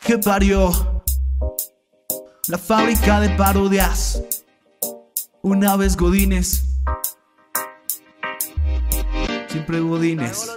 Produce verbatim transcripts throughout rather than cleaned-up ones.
que parió la fábrica de parodias. Una vez Godínez, siempre Godínez.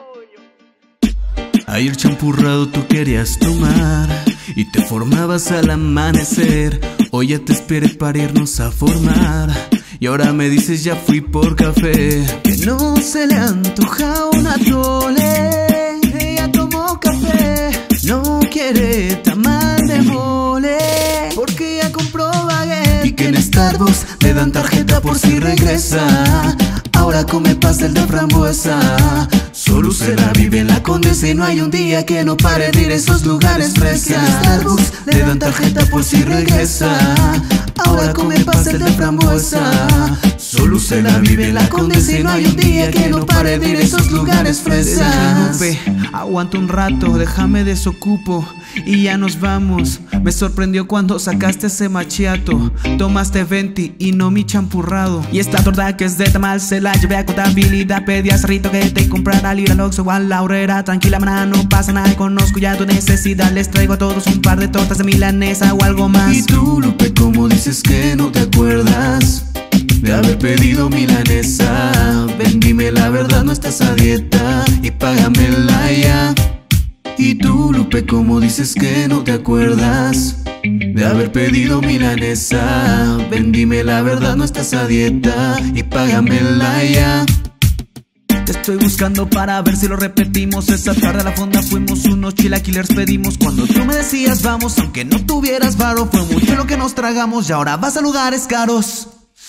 Ayer champurrado tú querías tomar y te formabas al amanecer. Hoy ya te esperé para irnos a formar y ahora me dices ya fui por café. Que no se le antoja un atole, ella tomó café. No quiere tamal de mole porque ya compró baguette. Y que en Starbucks le dan tarjeta por si regresa. Ahora come pastel de frambuesa. Solo será vive en la Condesa y no hay un día que no pare de ir a esos lugares frescas. En Starbucks le dan tarjeta por si regresa. Ahora come pastel de frambuesa. Solo será vive en la Condesa y no hay un día que no pare de ir a esos lugares frescas. Aguanta un rato, déjame desocupo y ya nos vamos. Me sorprendió cuando sacaste ese machiato. Tomaste venti y no mi champurrado. Y esta torta que es de tamal se la llevé a contabilidad. Pedí a Cerrito que te comprara al ir al Oxxo o a la Aurrera. Tranquila maná, no pasa nada, conozco ya tu necesidad. Les traigo a todos un par de tortas de milanesa o algo más. Y tú, Lupe, ¿cómo dices que no te acuerdas de haber pedido milanesa? Ven, dime la verdad, no estás a dieta y págamela ya. Y tú, Lupe, ¿cómo dices que no te acuerdas de haber pedido milanesa? Ven, dime la verdad, no estás a dieta y págamela ya. Te estoy buscando para ver si lo repetimos. Esa tarde a la fonda fuimos unos chilaquilers pedimos. Cuando tú me decías vamos, aunque no tuvieras varo. Fue mucho lo que nos tragamos y ahora vas a lugares caros.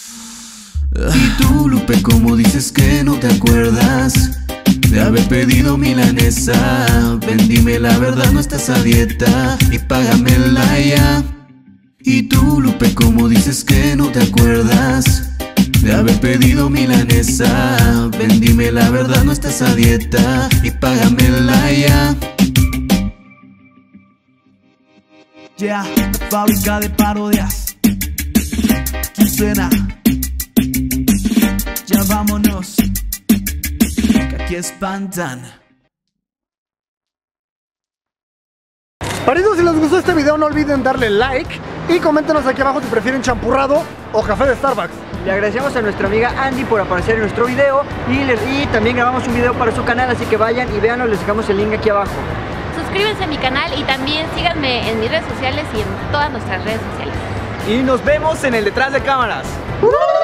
Y tú, Lupe, ¿cómo dices que no te acuerdas de haber pedido milanesa? Ven, dime la verdad, no estás a dieta y págamela ya. Y tú, Lupe, ¿cómo dices que no te acuerdas de haber pedido milanesa? Ven, dime la verdad, no estás a dieta y págamela ya. Ya, yeah, fábrica de parodias. Quincena. Ya vámonos, que aquí espantan. Paridos, si les gustó este video no olviden darle like y coméntenos aquí abajo si prefieren champurrado o café de Starbucks. Le agradecemos a nuestra amiga Andy por aparecer en nuestro video y, les, y también grabamos un video para su canal, así que vayan y véanlo, les dejamos el link aquí abajo. Suscríbanse a mi canal y también síganme en mis redes sociales y en todas nuestras redes sociales. Y nos vemos en el detrás de cámaras. ¡Uh!